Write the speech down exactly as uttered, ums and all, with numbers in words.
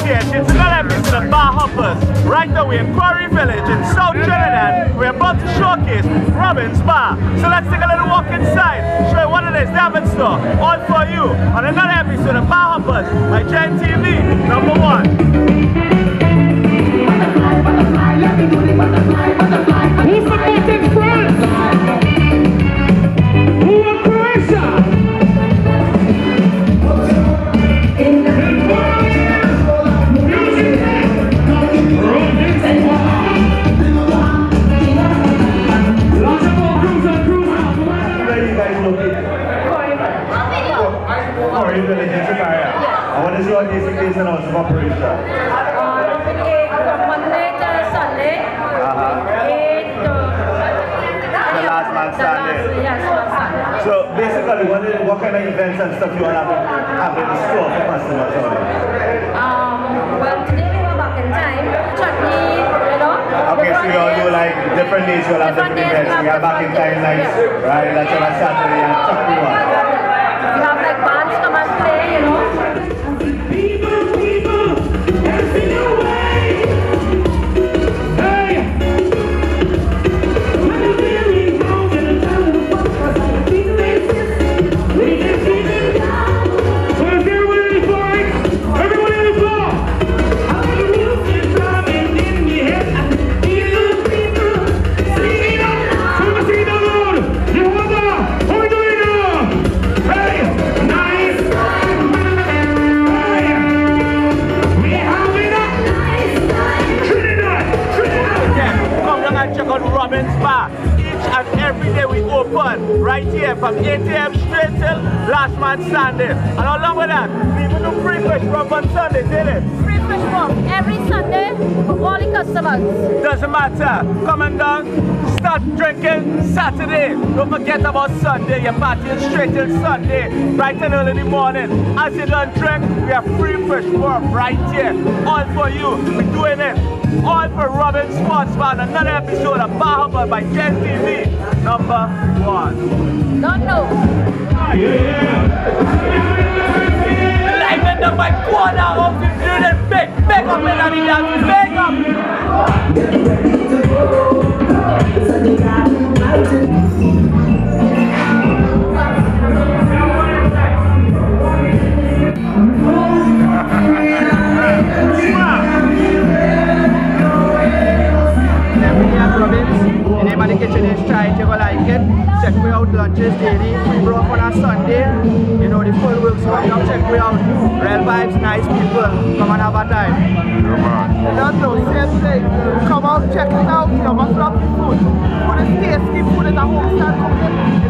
yes, it's another episode of Bar Hoppers. Right now we're in Quarry Village in South Trinidad. We're about to showcase Robin's Bar. So let's take a little walk inside, show you what it is they have in store. All for you on another episode of Bar Hoppers by Gen T V, number one. Who's supporting France? Who are Croatia? Quarry Village in Sakaria. And what is your basic days and hours of operation? Uh, from Monday to Sunday. Uh-huh. eight to... The last man Sunday. Yes, last Sunday. So basically, what, is, what kind of events and stuff you all have, have in store for customers? Um, well, today we were back in time. Chutney, you know. Okay, so you all do like different days, you all have different, different events. We have back in time nights, yeah. Right? That's on a Saturday and chutney one. We have like bands come and play, you know. People, people, dancing away. Hey! When the feeling grows in the town of the fuck, cause I feel racist, we can keep it down. So is everyone in the floor, right? Everyone in the floor! I like the music drumming in my head, and the people, people, singing out loud. So let's sing it out loud. Jehovah, what are we doing now? Hey! Nice! Hey! We having a nice time! Trinidad! Trinidad! Yeah, come down and check out Robin's Bar. Each and every day we open right here from eight A M straight till last man Sunday. And along with that, we even do free fish from on Sunday, did it? Free fish walk every Sunday for all the customers. Doesn't matter. Coming down, start drinking Saturday. Don't forget about Sunday. You're partying straight till Sunday, bright and early in the morning. As you don't drink, we have free fish walk right here. All for you. We're doing it. All for Robin Sports Bar. Another episode of Bar Hopper by Gen T V, number one. Don't know. Yeah! Live up by corner of the building. Big, big up in the dance. Big up. The name of the kitchen is Try It, you will like it. Check me out, lunches daily, free broth on a Sunday. You know the full works coming up, check me out. Real vibes, nice people, come and have a time. You don't know, same thing. Come out, check it out, you must love the food. Food is tasty, food is a home style cooking.